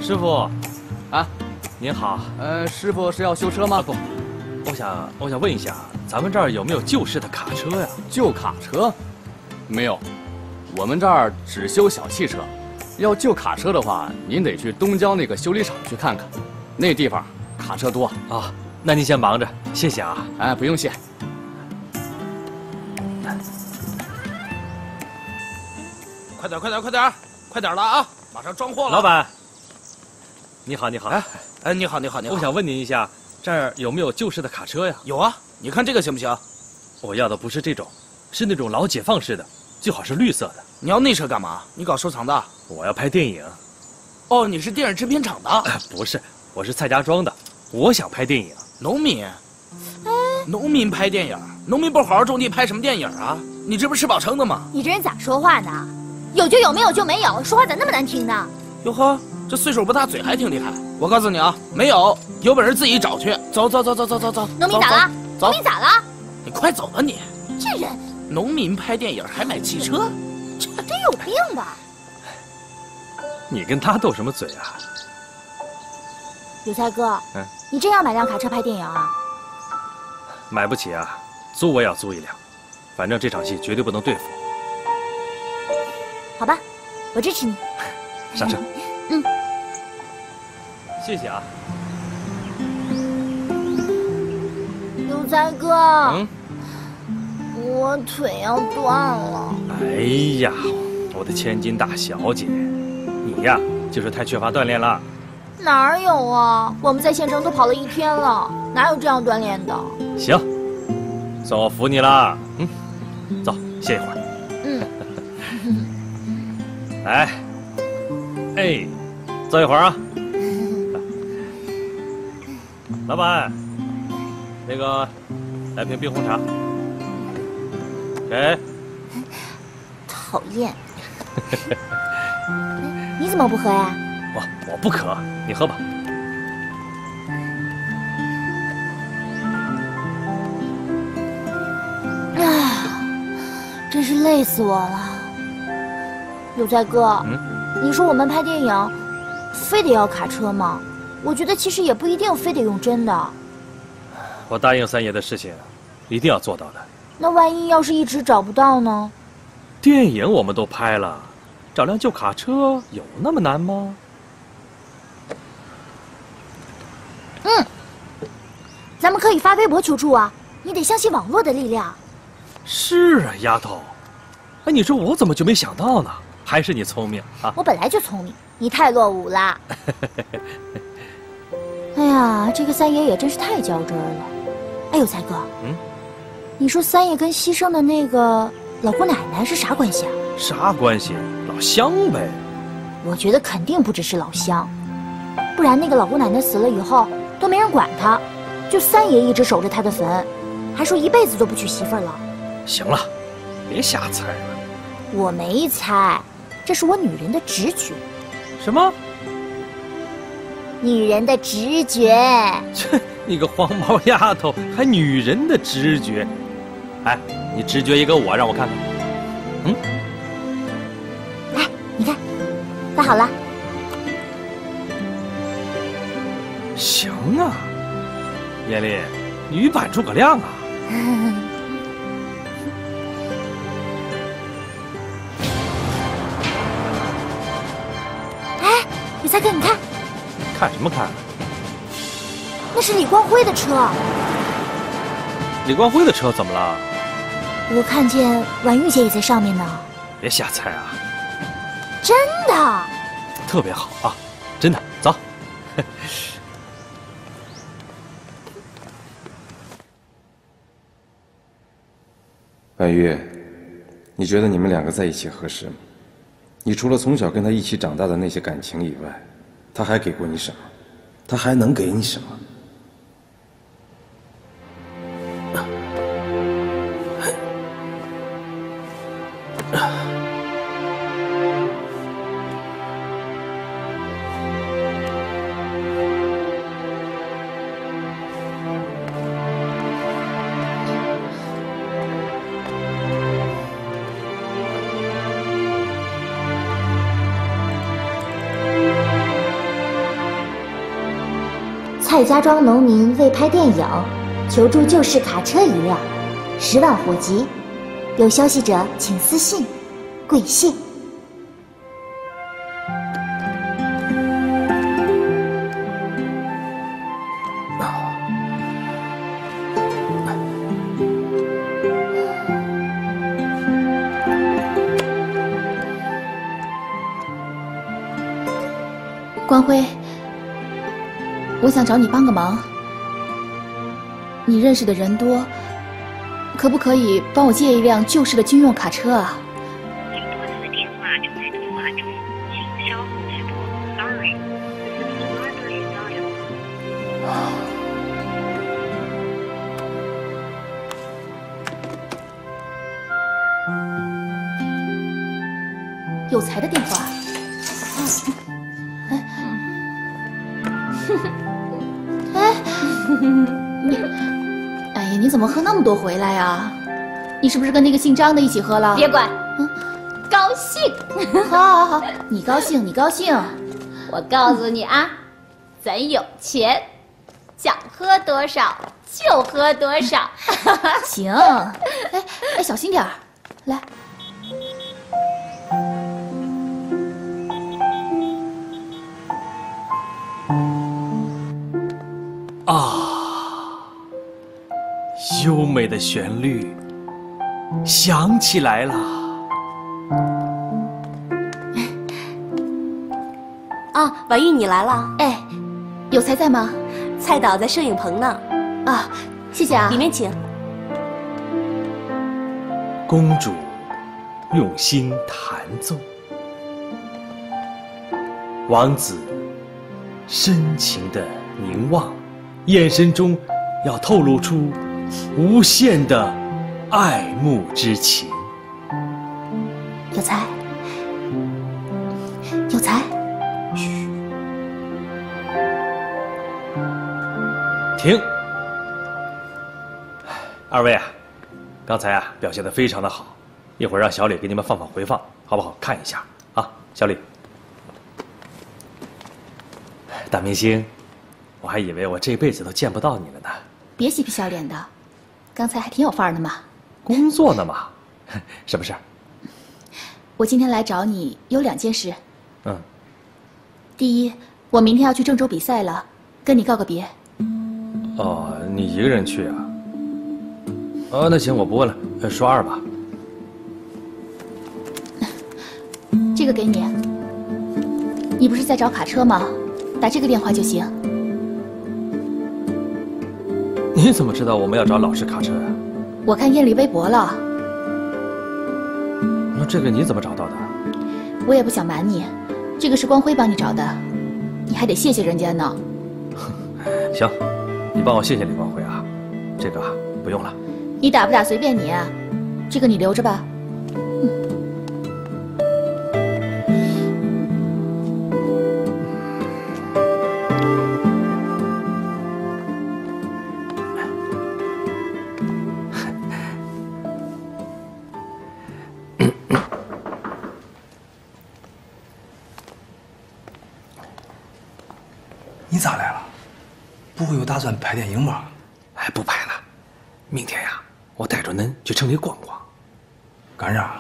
师傅， 啊， 您好。 师傅是要修车吗？ 不，我想问一下，咱们这儿有没有旧式的卡车呀？ 旧卡车？没有，我们这儿只修小汽车。要旧卡车的话，您得去东郊那个修理厂去看看，那地方卡车多啊。那您先忙着，谢谢啊。 哎，不用谢。 快点，快点了啊！马上装货了。 老板，你好，你好。 哎，你好。 我想问您一下，这儿有没有旧式的卡车呀？ 有啊，你看这个行不行？ 我要的不是这种，是那种老解放式的，最好是绿色的。 你要那车干嘛？你搞收藏的？ 我要拍电影。 哦，你是电影制片厂的？ 不是，我是蔡家庄的，我想拍电影。 农民？农民拍电影？农民不好好种地，拍什么电影啊？你这不是吃饱撑的吗？ 你这人咋说话呢？有就有，没有就没有，说话咋那么难听呢？ 哟呵，这岁数不大，嘴还挺厉害。我告诉你啊，没有，有本事自己找去。走。 农民咋了？农民咋了？ 你快走吧你！ 这人， 农民拍电影还买汽车， 这有病吧？ 你跟他斗什么嘴啊？ 有才哥，你真要买辆卡车拍电影啊？ 买不起啊，租我也要租一辆，反正这场戏绝对不能对付。 好吧，我支持你。 上车。谢谢啊。 有才哥，我腿要断了。 哎呀，我的千金大小姐，你呀就是太缺乏锻炼了。 哪有啊？我们在县城都跑了1天了，哪有这样锻炼的？ 行，算我服你了。走，歇一会儿。来，哎，坐一会儿啊。老板，那个，来瓶冰红茶。给。 讨厌。你怎么不喝呀？ 我不渴，你喝吧。 真是累死我了。有才哥，你说我们拍电影，非得要卡车吗？我觉得其实也不一定非得用真的。 我答应三爷的事情，一定要做到的。 那万一要是一直找不到呢？ 电影我们都拍了，找辆旧卡车有那么难吗？ 咱们可以发微博求助啊！你得相信网络的力量。 是啊，丫头。哎，你说我怎么就没想到呢？还是你聪明啊！ 我本来就聪明，你太落伍了。哎呀，这个三爷也真是太较真了。哎呦，才哥，你说三爷跟牺牲的那个老姑奶奶是啥关系啊？ 啥关系？老乡呗。 我觉得肯定不只是老乡，不然那个老姑奶奶死了以后都没人管她，就三爷一直守着她的坟，还说一辈子都不娶媳妇儿了。 行了，别瞎猜了。 我没猜，这是我女人的直觉。 什么？ 女人的直觉。 切，你个黄毛丫头，还女人的直觉？哎，你直觉一个我，让我看看。 来，你看，搭好了。 行啊，艳丽，你女版诸葛亮啊。 有才哥，你看， 看什么看？ 那是李光辉的车。 李光辉的车怎么了？ 我看见婉玉姐也在上面呢。 别瞎猜啊！ 真的。 特别好啊，真的，走。 婉玉，你觉得你们两个在一起合适吗？你除了从小跟他一起长大的那些感情以外，他还给过你什么？他还能给你什么？ 蔡家庄农民为拍电影，求助旧式卡车1辆，10万火急，有消息者请私信，贵谢。 光辉，我想找你帮个忙。你认识的人多，可不可以帮我借一辆旧式的军用卡车啊？ 请拨打的电话正在通话中，请稍后再拨。Sorry, this is the number you dialed. 有才的电话。哎呀，你怎么喝那么多回来呀？你是不是跟那个姓张的一起喝了？ 别管，高兴。 好，你高兴，你高兴。 我告诉你啊，咱有钱，想喝多少就喝多少。 行，哎，小心点儿，来。 优美的旋律响起来了。 啊，婉玉，你来了。 哎，有才在吗？ 蔡导在摄影棚呢。 啊，谢谢啊。 里面请。 公主用心弹奏，王子深情地凝望，眼神中要透露出无限的爱慕之情。 有才，有才。 嘘，停。二位啊，刚才啊表现得非常的好，一会儿让小李给你们放回放，好不好？看一下啊，小李。大明星，我还以为我这辈子都见不到你了呢。 别嬉皮笑脸的，刚才还挺有范儿的嘛。 工作呢嘛，什么事儿？ 我今天来找你有2件事。 第一，我明天要去郑州比赛了，跟你告个别。 哦，你一个人去啊？哦，那行，我不问了，说2吧。 这个给你。你不是在找卡车吗？打这个电话就行。 你怎么知道我们要找老式卡车啊？ 我看艳丽微博了。 那这个你怎么找到的？ 我也不想瞒你，这个是光辉帮你找的，你还得谢谢人家呢。 行，你帮我谢谢李光辉啊，这个不用了。 你打不打随便你啊，这个你留着吧。 你咋来了？不会有打算拍电影吧？ 哎，不拍了，明天呀，我带着恁去城里逛逛。 干啥？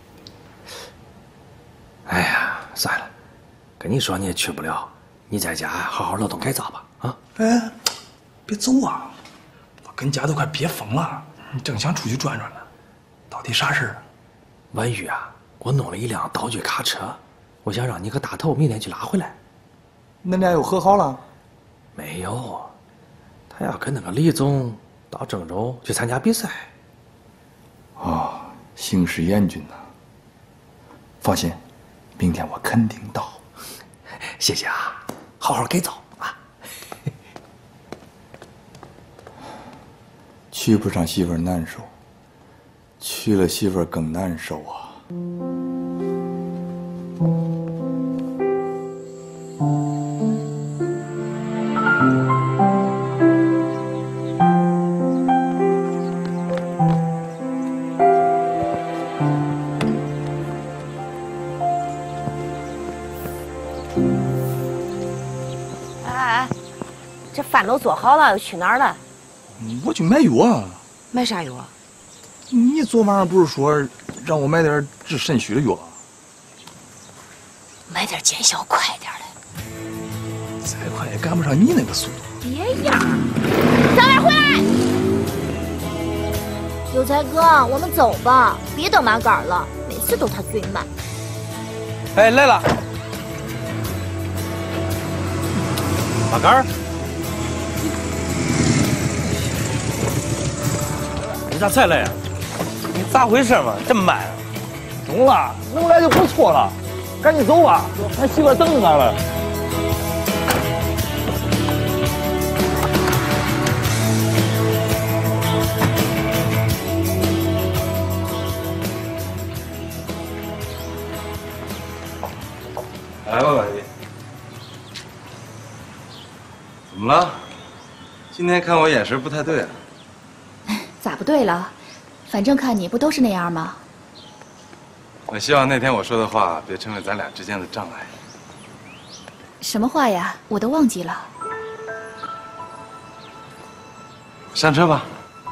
哎呀，算了，跟你说你也去不了，你在家好好劳动改造吧。啊！ 哎，别走啊！我跟家都快憋疯了，正想出去转转呢。到底啥事儿？ 婉玉啊，我弄了一辆道具卡车，我想让你和大头明天去拉回来。 恁俩又和好了？ 没有，他要跟那个李总到郑州去参加比赛。 哦，形势严峻呐。放心，明天我肯定到。 谢谢啊，好好改造啊。 娶不上媳妇儿难受，娶了媳妇儿更难受啊。 饭都做好了，又去哪儿了？ 我去买药。 买啥药啊？ 你昨晚上不是说让我买点治肾虚的药？ 买点见效快点的。 再快也赶不上你那个速度。 别样！ 小伟回来！有才哥，我们走吧，别等马杆了，每次都他最慢。 哎，来了。马杆儿，你咋才来呀？ 你咋回事嘛？这么慢？ 懂了，能来就不错了，赶紧走吧，俺媳妇等着咱了。 来吧，婉玉。怎么了？今天看我眼神不太对啊。 咋不对了？反正看你不都是那样吗？ 我希望那天我说的话别成为咱俩之间的障碍。 什么话呀？我都忘记了。 上车吧。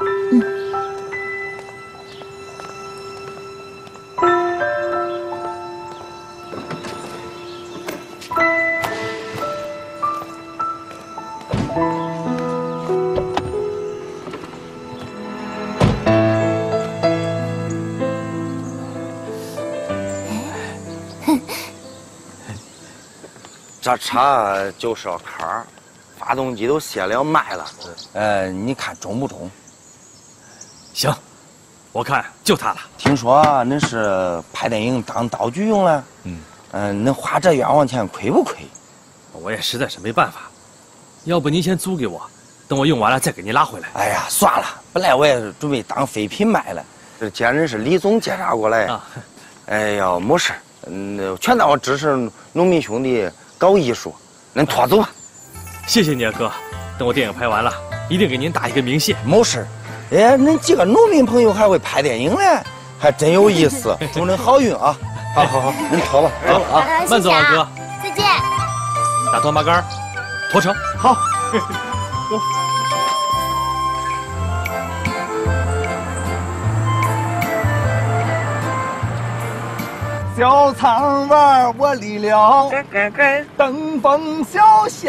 这车就是个坎儿，发动机都卸了卖了。你看中不中？ 行，我看就它了。 听说恁是拍电影当道具用了。恁花这冤枉钱亏不亏？ 我也实在是没办法，要不您先租给我，等我用完了再给您拉回来。 哎呀，算了，本来我也是准备当废品卖了，这既然是李总介绍过来，哎呀，没事，全当我支持农民兄弟搞艺术，恁拖走吧。 谢谢你啊，哥，等我电影拍完了，一定给您打一个明线。 没事，哎，恁几个农民朋友还会拍电影嘞，还真有意思，祝恁好运啊！好，恁拖吧，走了啊， 慢走啊，哥。 再见。 打拖马杆，拖车。 好。 走。 小苍娃我离了，登峰小县，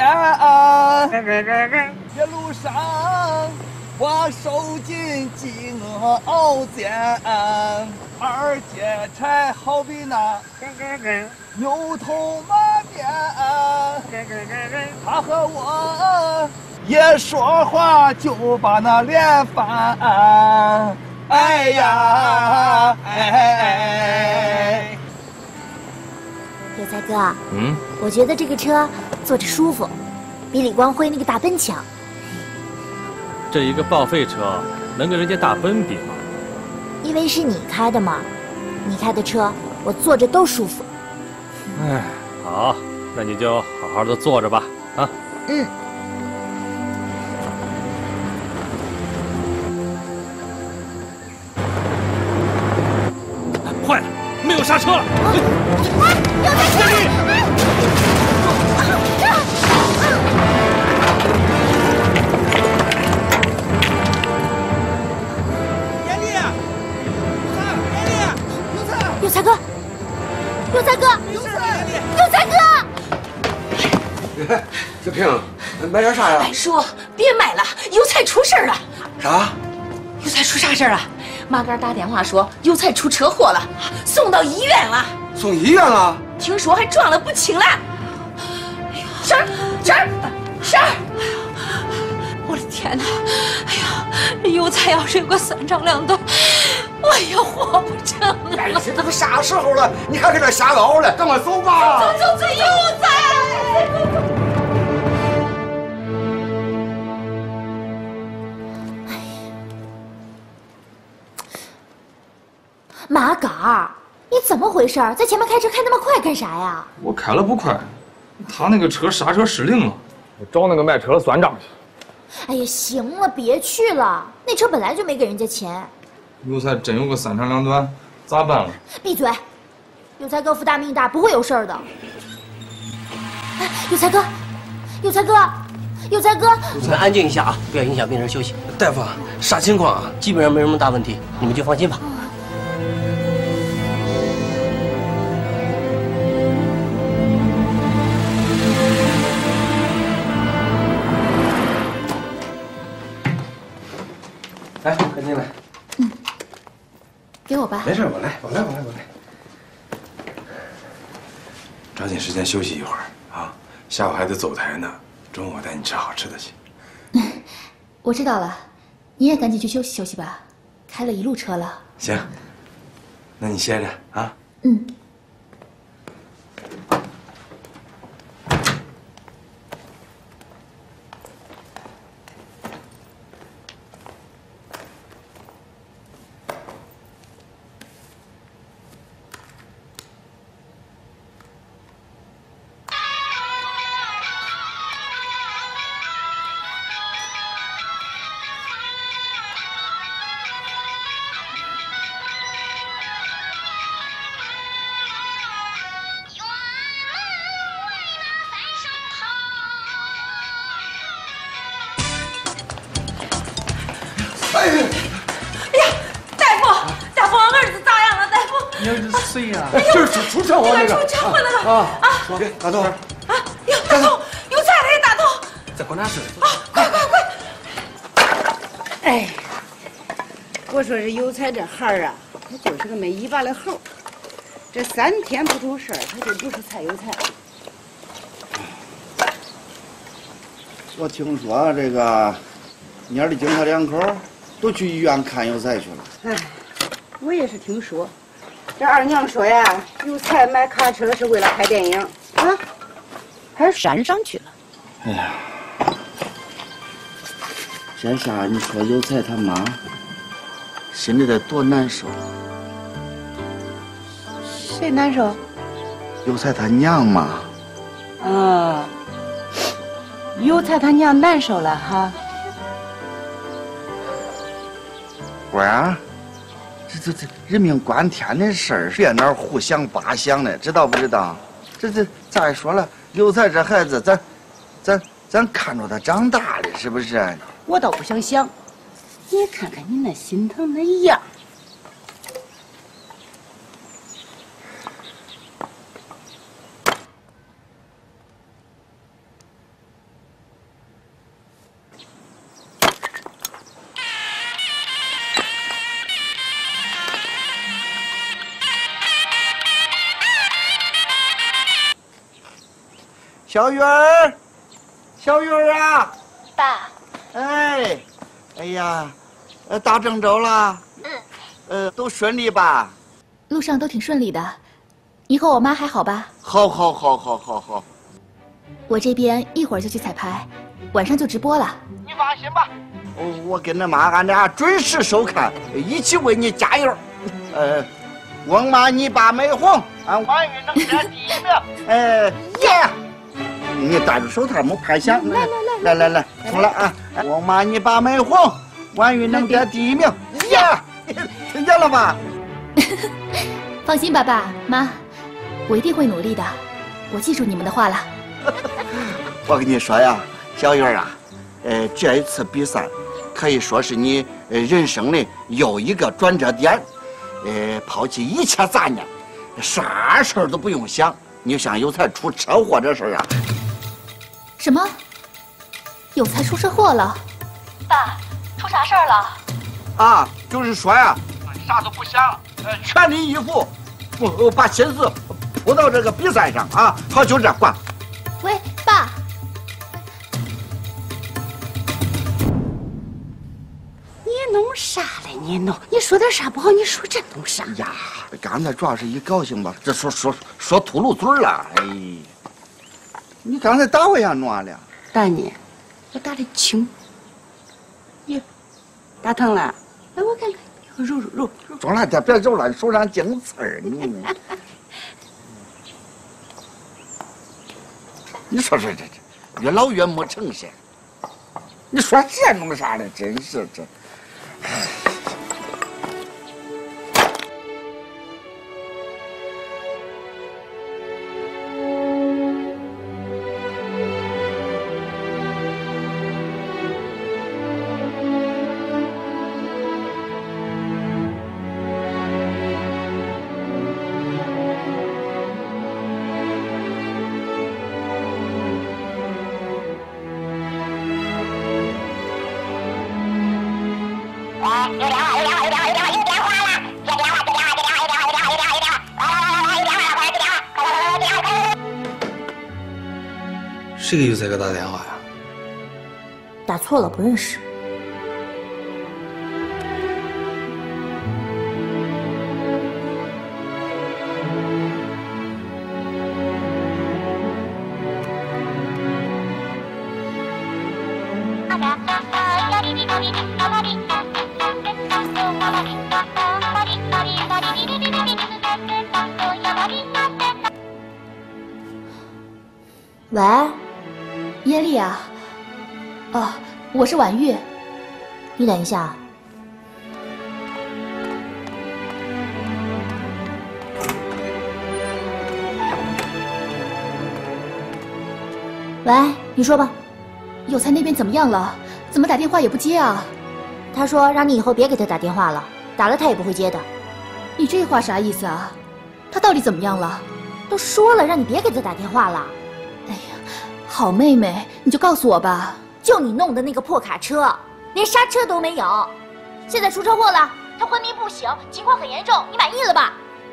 一路上我受尽饥饿煎，二阶柴好比那牛头马面，他和我一说话就把那脸翻，哎呀哎。 有才哥，我觉得这个车坐着舒服，比李光辉那个大奔强。 这一个报废车能跟人家大奔比吗？ 因为是你开的嘛，你开的车我坐着都舒服。 哎，好，那你就好好的坐着吧，啊。坏了，没有刹车了！ 有才哥！有才哥！有才哥！有才哥！ 小平，买点啥呀？ 白叔，别买了，有才出事了。 啥？ 有才出啥事了？马杆打电话说有才出车祸了，送到医院了。 送医院了？ 听说还撞了不轻了。婶儿，我的天哪！哎呀，这有才要是有个3长2短，我也活不成了。 哎，这都啥时候了，你还搁这瞎熬了？赶快走吧！ 走，有才！ 马杆儿，你怎么回事？在前面开车开那么快干啥呀？ 我开了不快，他那个车刹车失灵了，我找那个卖车的算账去。 哎呀，行了，别去了，那车本来就没给人家钱。 有才真有个3长2短，咋办了？ 闭嘴！有才哥福大命大，不会有事儿的。哎，有才哥， 有才哥， 你们安静一下啊，不要影响病人休息。 大夫，啥情况啊？ 基本上没什么大问题，你们就放心吧。 来，赶紧来。 给我吧。 没事，我来。抓紧时间休息一会儿啊，下午还得走台呢。中午我带你吃好吃的去。 我知道了，你也赶紧去休息休息吧，开了一路车了。 行，那你歇着啊。 嗯。 哎呀，大夫，我儿子咋样了？大夫， 你儿子谁呀？ 就是出车祸那个。 出车祸那个啊！ 大头， 哟，大头，有菜嘞，大头。 在管哪事？ 快！ 哎，我说这有才这孩儿啊，他就是个没尾巴的猴。这3天不出事儿，他就不是才有才。 我听说这个蔫的经他2口都去医院看有才去了。 哎，我也是听说，这二娘说呀，有才买卡车是为了拍电影啊，还山上去了。 哎呀，这下你说有才他妈心里得多难受。 谁难受？ 有才他娘嘛。 啊，有才他娘难受了哈。 官儿，这人命关天的事儿，别那儿互相扒相的，知道不知道？这再说了，有才这孩子，咱看着他长大的，是不是？ 我倒不想想，你看看你那心疼那样。 小鱼儿，小鱼儿啊！ 爸。 哎呀，到郑州了。都顺利吧？ 路上都挺顺利的。你和我妈还好吧？ 好。 我这边一会儿就去彩排，晚上就直播了。 你放心吧，我跟他妈俺俩准时收看，一起为你加油。翁妈你爸没红，俺王玉能占第1名。耶！你戴着手套没拍响。来，重来啊！翁妈你爸没红，王玉能占第1名。耶！听见了吧？ 放心吧，爸妈，我一定会努力的。我记住你们的话了。 我跟你说呀，小鱼儿啊，这一次比赛可以说是你人生的又一个转折点。抛弃一切杂念，啥事儿都不用想。你就像有才出车祸这事儿啊。 什么？有才出车祸了？爸，出啥事儿了？ 啊，就是说呀，啥都不想，全力以赴，把心思扑到这个比赛上啊。好，就这挂。 喂，爸。 你弄啥嘞？你说点啥不好？你说这弄啥呀？刚才主要是一高兴吧，这说秃噜嘴了。哎，你刚才打我呀，弄啥了？ 打你？我打的轻。你打疼了？来，我看看，揉。 中了点，别揉了，手上净刺儿。你说这越老越没诚信。你说这弄啥嘞？真是这。 谁给有才哥打电话呀？ 打错了，不认识。喂， 耶利啊，哦，我是婉玉， 你等一下。喂，你说吧。 有才那边怎么样了？怎么打电话也不接啊？ 他说让你以后别给他打电话了，打了他也不会接的。 你这话啥意思啊？他到底怎么样了？ 都说了让你别给他打电话了。 哎呀，好妹妹，你就告诉我吧。 就你弄的那个破卡车，连刹车都没有，现在出车祸了，他昏迷不醒，情况很严重，你满意了吧？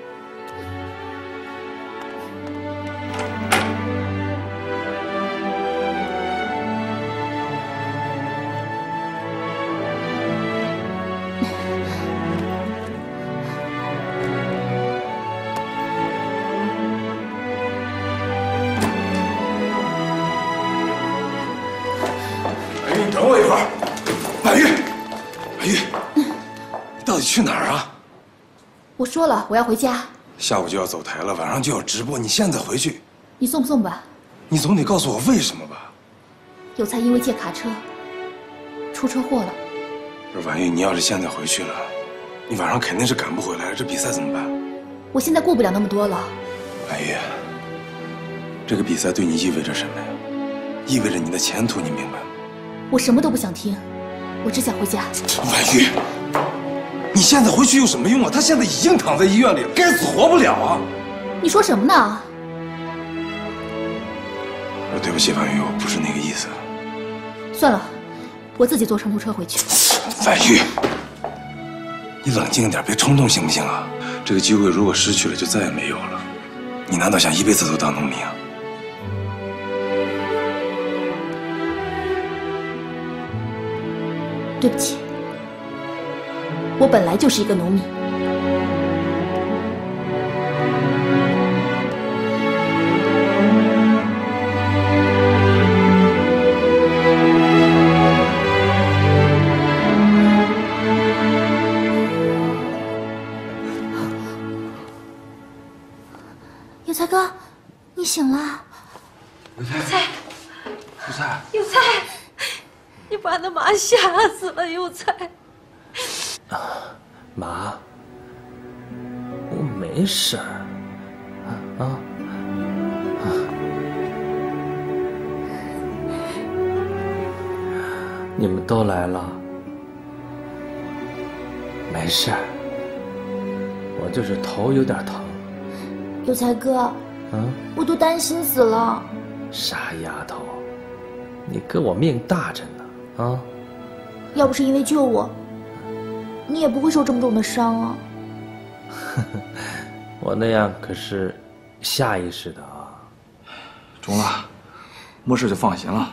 等我一会儿，婉玉，婉玉，你到底去哪儿啊？ 我说了，我要回家。 下午就要走台了，晚上就要直播，你现在回去， 你送不送吧？ 你总得告诉我为什么吧？ 有才因为借卡车出车祸了。 不是婉玉，你要是现在回去了，你晚上肯定是赶不回来，这比赛怎么办？ 我现在顾不了那么多了。 婉玉，这个比赛对你意味着什么呀？意味着你的前途，你明白吗？ 我什么都不想听，我只想回家。 婉玉，你现在回去有什么用啊？他现在已经躺在医院里了，该死活不了啊！ 你说什么呢？ 对不起，婉玉，我不是那个意思。 算了，我自己坐长途车回去。 婉玉，你冷静点，别冲动行不行啊？这个机会如果失去了，就再也没有了。你难道想一辈子都当农民啊？ 对不起，我本来就是一个农民。 有才哥，你醒了。 有才， 有才， 有才。你把那妈吓死了，有才。 妈，我没事儿。你们都来了，没事儿，我就是头有点疼。 有才哥，我都担心死了。 傻丫头，你跟我命大着呢。 要不是因为救我，你也不会受这么重的伤啊。 我那样可是下意识的啊。 中了，没事就放心了。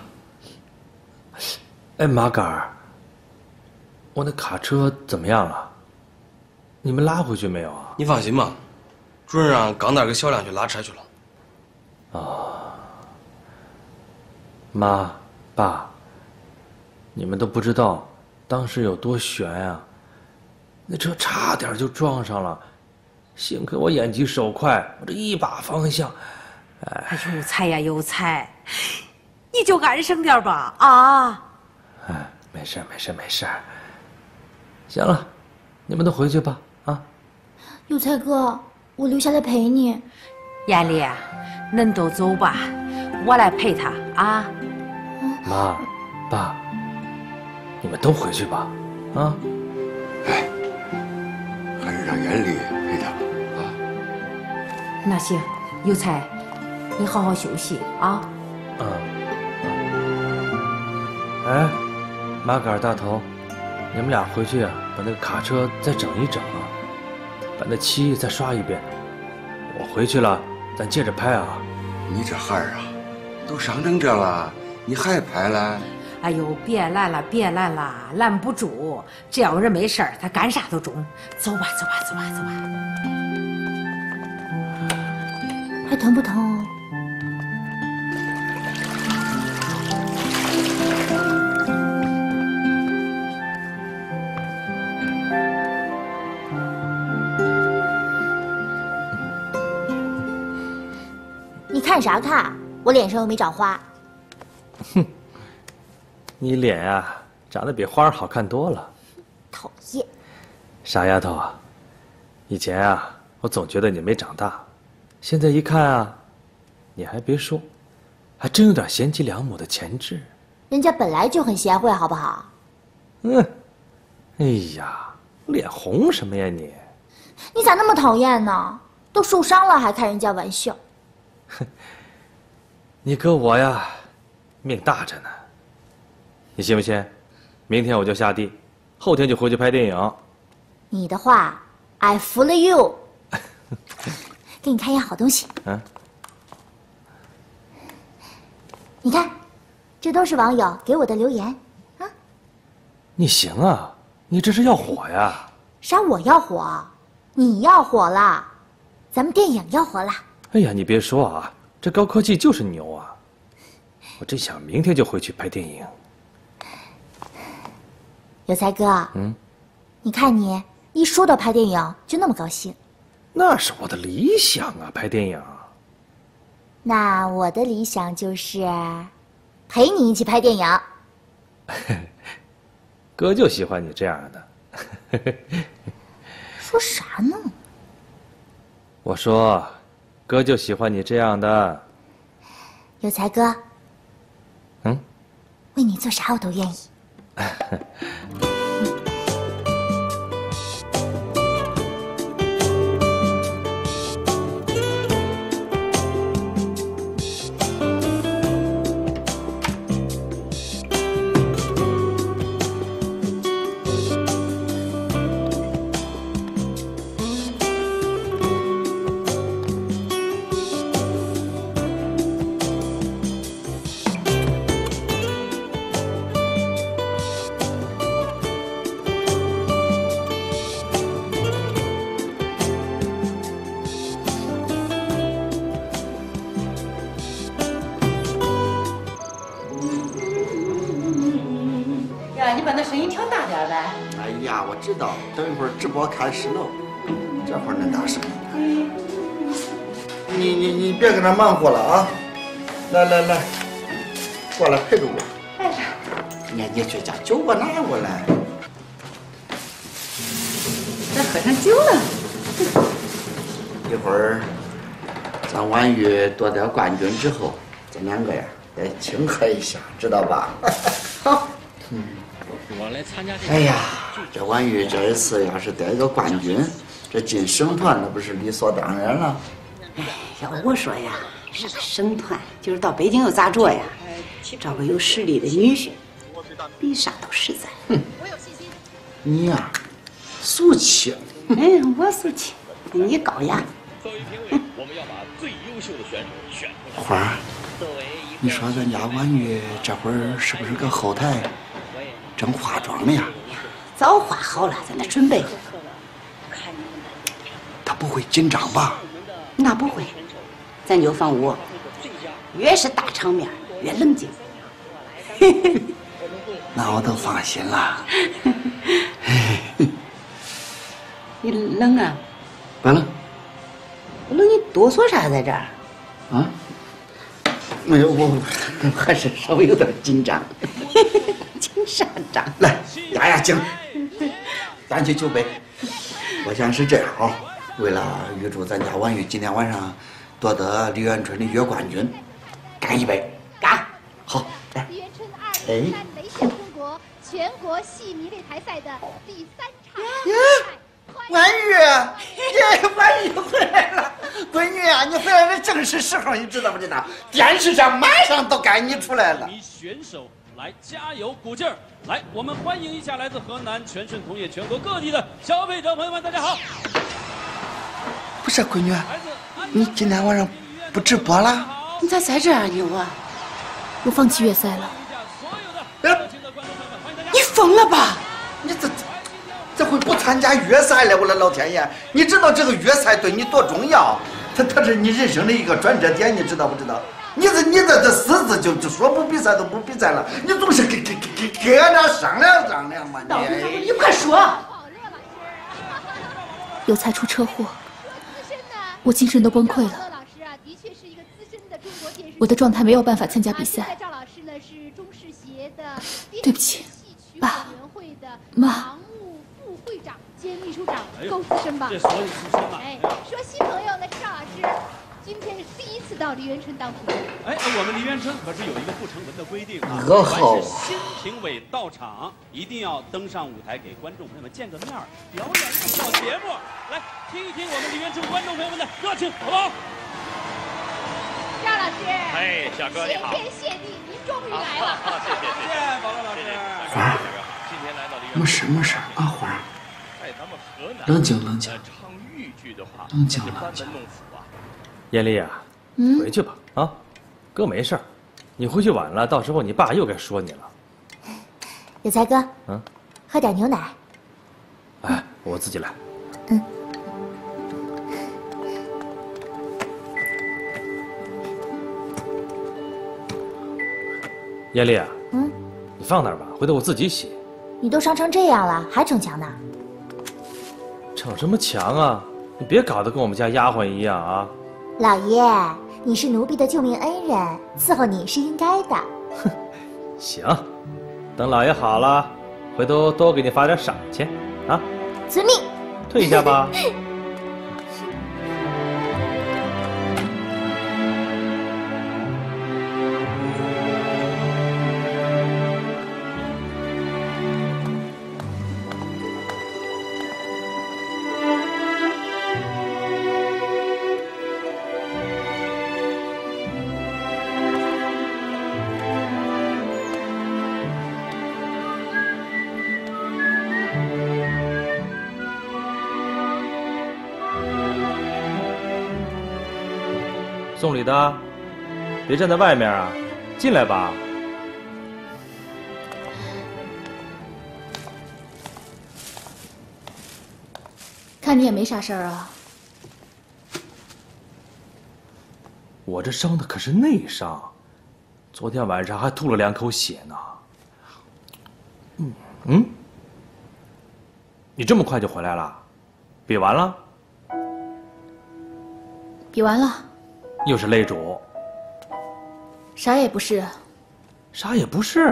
哎，马杆儿，我那卡车怎么样了？你们拉回去没有啊？ 你放心吧，主任让钢蛋给小亮去拉车去了。 妈，爸。你们都不知道，当时有多悬呀！那车差点就撞上了，幸亏我眼疾手快，我这一把方向， 哎，有才呀，有才，你就安生点吧啊！ 哎，没事没事没事。行了，你们都回去吧啊！ 有才哥，我留下来陪你。 艳丽，恁都走吧，我来陪他啊。 妈，爸。你们都回去吧，啊！ 哎，还是让艳丽陪他啊。 那行，有才，你好好休息啊。 哎，马杆大头，你们俩回去啊，把那个卡车再整一整啊，把那漆再刷一遍。我回去了，咱接着拍啊。 你这孩儿啊， 都伤成这了，你还拍了？ 哎呦，别来了，别来了，拦不住。这样人没事儿，他干啥都中。走吧，走吧，走吧，走吧。 还疼不疼？你看啥看？我脸上又没长花。 哼，你脸呀，长得比花儿好看多了。 讨厌。 傻丫头啊，以前啊，我总觉得你没长大，现在一看啊，你还别说，还真有点贤妻良母的潜质。 人家本来就很贤惠，好不好？ 哎呀，脸红什么呀你？ 你咋那么讨厌呢？都受伤了还开人家玩笑。 你哥我呀，命大着呢。你信不信？明天我就下地，后天就回去拍电影。 你的话 ，I 服了 you。给你看一样好东西。 嗯。 你看，这都是网友给我的留言啊。 你行啊，你这是要火呀？ 啥我要火？你要火了，咱们电影要火了。 哎呀，你别说啊，这高科技就是牛啊！我真想明天就回去拍电影。 有才哥，你看你一说到拍电影就那么高兴。 那是我的理想啊，拍电影。 那我的理想就是陪你一起拍电影。 哥就喜欢你这样的。 说啥呢？ 我说，哥就喜欢你这样的。 有才哥，为你做啥我都愿意。 你把那声音调大点呗。 哎呀，我知道，等一会儿直播开始喽，这会儿能大声音。你别搁那忙活了啊！来，过来陪着我。 哎呀， 你去家酒给我拿过来。 咱喝上酒了。 一会儿咱婉玉夺得冠军之后，咱两个呀得庆贺一下，知道吧？好。 我来参加这个。 哎呀，这婉玉这一次要是得个冠军，这进省团那不是理所当然了。 哎，要我说呀，上个省团就是到北京又咋着呀？找个有实力的女婿，比啥都实在。 哼，你呀，俗气。 哎，我俗气，你高雅。 作为评委，我们要把最优秀的选手选出来。 花儿，你说咱家婉玉这会儿是不是搁后台正化妆呢呀？ 早化好了，在那准备。 她不会紧张吧？ 那不会，咱就放我，越是大场面越冷静。 那我都放心了。 你冷啊？ 不冷。 我冷，你哆嗦啥在这儿？ 啊？没有，我还是稍微有点紧张。 紧啥张？ 来，压压惊，咱去酒杯。我想是这样啊，为了预祝咱家婉玉今天晚上夺得李元春的月冠军，干一杯！ 干！ 好，来。 李元春2比3雷震中国全国系迷擂台赛的第3场。 婉玉，婉玉回来了，闺女啊，你回来的正是时候，你知道不知道？电视上马上都该你出来了。 选手来加油鼓劲儿！来，我们欢迎一下来自河南全顺同业全国各地的消费者朋友们，大家好。 不是闺女，你今天晚上不直播了？ 你咋在这儿呢？ 我放弃约赛了。 你疯了吧？你这回不参加约赛了？我的老天爷！你知道这个约赛对你多重要？它是你人生的一个转折点，你知道不知道？你这私自就说不比赛都不比赛了，你总是跟俺俩商量商量嘛！ 你快说。 有才出车祸，我精神都崩溃了。我的状态没有办法参加比赛。对不起，爸妈。 会长兼秘书长高资深吧？ 这所有资深吧？ 哎，说新朋友那是赵老师，今天是第一次到梨园春当评委。 哎，我们梨园春可是有一个不成文的规定啊，凡是新评委到场，一定要登上舞台给观众朋友们见个面，表演一个小节目。来听一听我们梨园春观众朋友们的热情，好不好？ 赵老师， 哎，小哥你好， 谢天谢地，您终于来了。 谢谢宝乐老师。 花儿，没事没事啊，花儿。冷静冷静，冷静冷静。 艳丽啊，回去吧啊，哥没事儿，你回去晚了，到时候你爸又该说你了。 有才哥，喝点牛奶。 哎，我自己来。艳丽啊，你放那儿吧，回头我自己洗。 你都伤成这样了，还逞强呢？ 逞什么强啊！你别搞得跟我们家丫鬟一样啊！ 老爷，你是奴婢的救命恩人，伺候你是应该的。 哼，行，等老爷好了，回头多给你发点赏钱，啊！ 遵命。 退一下吧。送礼的，别站在外面啊，进来吧。 看你也没啥事儿啊。 我这伤的可是内伤，昨天晚上还吐了2口血呢。你这么快就回来了？比完了？ 比完了。 又是擂主？ 啥也不是。 啥也不是？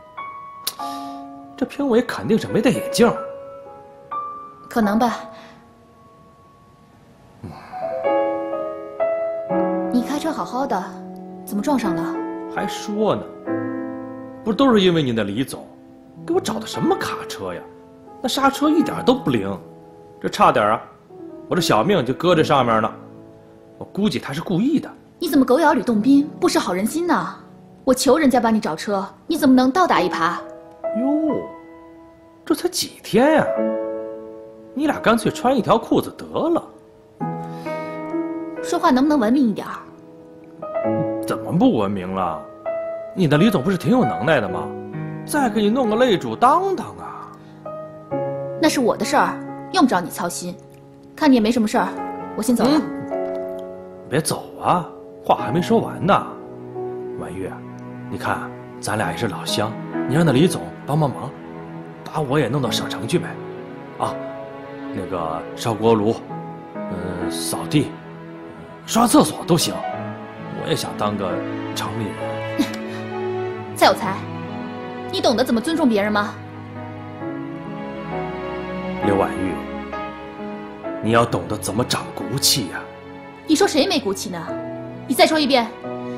这评委肯定是没戴眼镜。 可能吧。你开车好好的，怎么撞上了？ 还说呢，不都是因为你的李总，给我找的什么卡车呀？那刹车一点都不灵，这差点啊，我这小命就搁这上面呢。我估计他是故意的。 你怎么狗咬吕洞宾，不识好人心呢？我求人家帮你找车，你怎么能倒打一耙？ 哟，这才几天呀，你俩干脆穿一条裤子得了。 说话能不能文明一点？ 怎么不文明了？你的李总不是挺有能耐的吗？再给你弄个擂主当当啊！ 那是我的事儿，用不着你操心。看你也没什么事儿，我先走了。 别走啊，话还没说完呢。婉玉，你看咱俩也是老乡，你让那李总帮帮忙，把我也弄到省城去呗。啊，那个烧锅炉，扫地，刷厕所都行。我也想当个城里人。 蔡有才，你懂得怎么尊重别人吗？ 刘婉玉，你要懂得怎么长骨气呀。 你说谁没骨气呢？你再说一遍。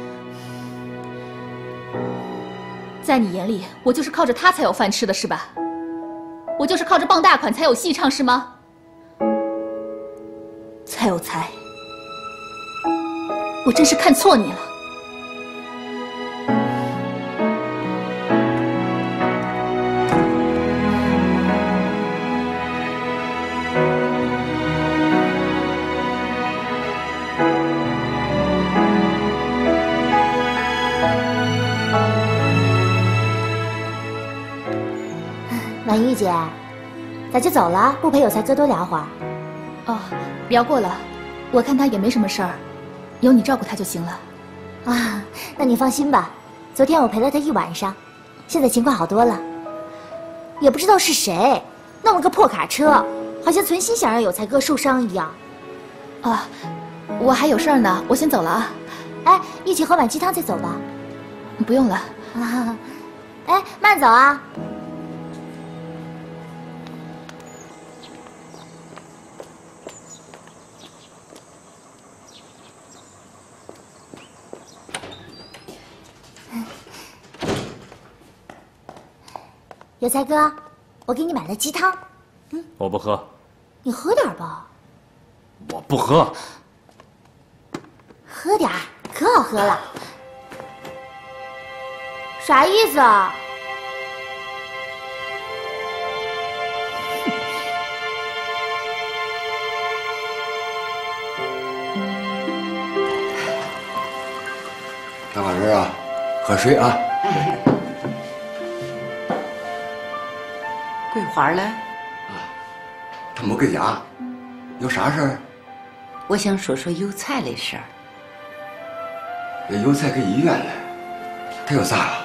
在你眼里，我就是靠着他才有饭吃的是吧？我就是靠着傍大款才有戏唱是吗？蔡有才，我真是看错你了。 婉玉姐，咋就走了？不陪有才哥多聊会儿？ 哦，聊过了，我看他也没什么事儿，有你照顾他就行了。 啊，那你放心吧，昨天我陪了他一晚上，现在情况好多了。也不知道是谁弄了个破卡车，好像存心想让有才哥受伤一样。 啊，我还有事儿呢，我先走了啊。 哎，一起喝碗鸡汤再走吧。 不用了。 啊，哎，慢走啊。有才哥，我给你买了鸡汤。 我不喝。 你喝点吧。 我不喝。 喝点儿，可好喝了。啥意思啊？ 大老师啊，喝水啊。 桂花嘞？ 他没搁家，有啥事儿？ 我想说说有才的事儿。 那有才搁医院了，他有啥了？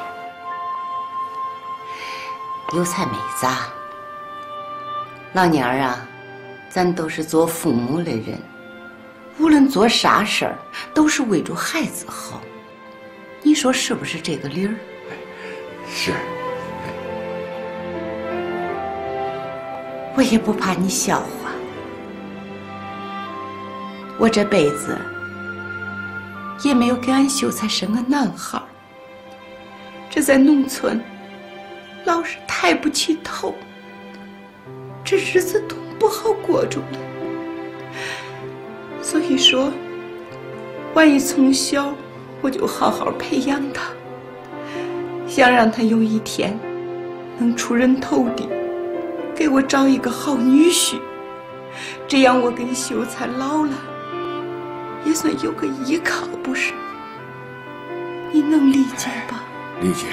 有才没咋。老娘儿啊，咱都是做父母的人，无论做啥事儿，都是为着孩子好。你说是不是这个理儿？ 是。 我也不怕你笑话。我这辈子也没有给俺秀才生个男孩，这在农村老是抬不起头，这日子都不好过着了。所以说，万一从小我就好好培养他，想让他有一天能出人头地，给我找一个好女婿，这样我跟秀才老了也算有个依靠，不是？你能理解吧？ 理解。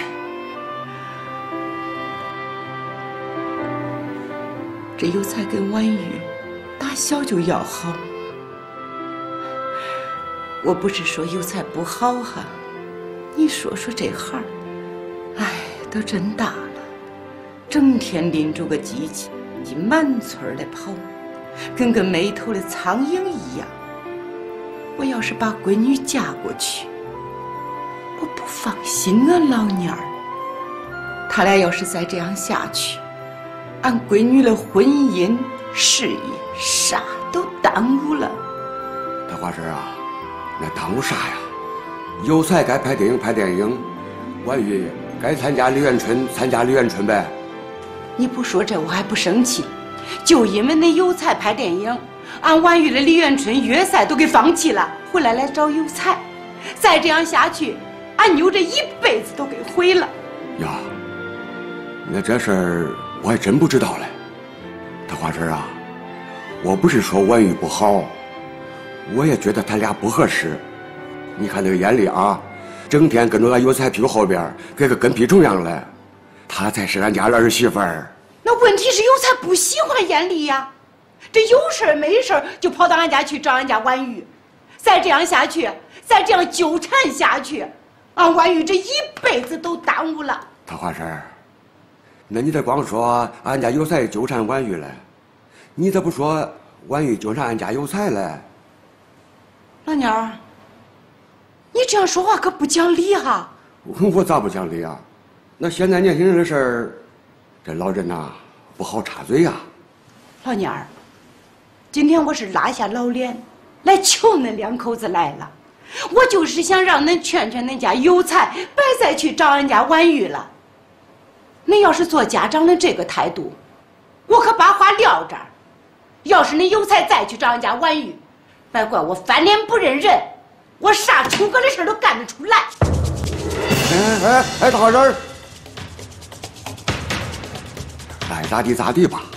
这有才跟婉玉打小就要好，我不是说有才不好哈，你说说这孩儿，哎，都真大了，整天拎着个机器，满村的跑，跟个没头的苍蝇一样。我要是把闺女嫁过去，我不放心啊，老娘儿。他俩要是再这样下去，俺闺女的婚姻、事业啥都耽误了。 大花婶啊，那耽误啥呀？有才该拍电影拍电影，婉玉该参加李元春参加李元春呗。 你不说这我还不生气，就因为那有才拍电影，俺婉玉的李元春约赛都给放弃了，回来找有才。再这样下去，俺妞这一辈子都给毁了。 呀，那这事儿我还真不知道嘞。大花婶啊，我不是说婉玉不好，我也觉得他俩不合适。你看那个眼里啊，整天跟着俺有才屁股后边，跟个跟屁虫样嘞。他才是俺家的儿媳妇儿。 那问题是有才不喜欢眼里呀，这有事没事就跑到俺家去找俺家婉玉。再这样下去，再这样纠缠下去，俺婉玉这一辈子都耽误了。 大花婶，那你得光说俺家有才纠缠婉玉嘞，你咋不说婉玉纠缠俺家有才嘞？ 老娘儿，你这样说话可不讲理哈！ 我咋不讲理啊？那现在年轻人的事儿，这老人呐不好插嘴呀。 老娘儿，今天我是拉下老脸来求恁两口子来了，我就是想让恁劝劝恁家有才，别再去找俺家婉玉了。恁要是做家长的这个态度，我可把话撂这儿。要是恁有才再去找俺家婉玉，别怪我翻脸不认人，我啥出格的事都干得出来。 哎，大花婶，爱咋地咋地吧。